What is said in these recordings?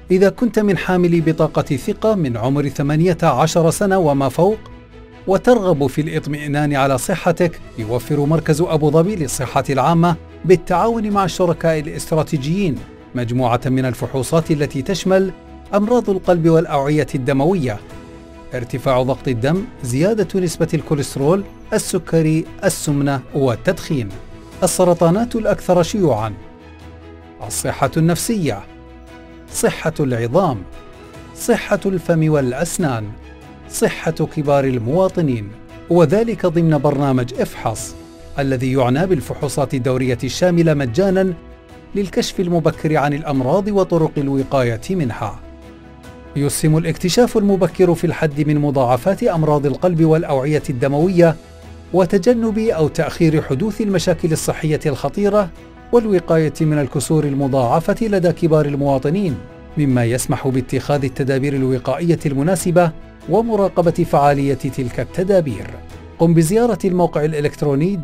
إذا كنت من حاملي بطاقة ثقة من عمر 18 سنة وما فوق وترغب في الاطمئنان على صحتك، يوفر مركز أبو ظبي للصحة العامة بالتعاون مع الشركاء الاستراتيجيين مجموعة من الفحوصات التي تشمل أمراض القلب والأوعية الدموية، ارتفاع ضغط الدم، زيادة نسبة الكوليسترول، السكري، السمنة والتدخين، السرطانات الأكثر شيوعاً، الصحة النفسية، صحة العظام، صحة الفم والأسنان، صحة كبار المواطنين، وذلك ضمن برنامج افحص الذي يعنى بالفحوصات الدورية الشاملة مجاناً للكشف المبكر عن الأمراض وطرق الوقاية منها. يسهم الاكتشاف المبكر في الحد من مضاعفات أمراض القلب والأوعية الدموية وتجنب أو تأخير حدوث المشاكل الصحية الخطيرة والوقاية من الكسور المضاعفة لدى كبار المواطنين، مما يسمح باتخاذ التدابير الوقائية المناسبة ومراقبة فعالية تلك التدابير. قم بزيارة الموقع الإلكتروني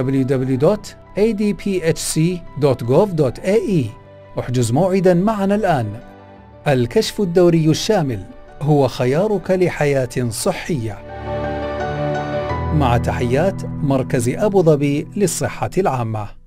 www.adphc.gov.ae. احجز موعدا معنا الآن. الكشف الدوري الشامل هو خيارك لحياة صحية. مع تحيات مركز أبو ظبي للصحة العامة.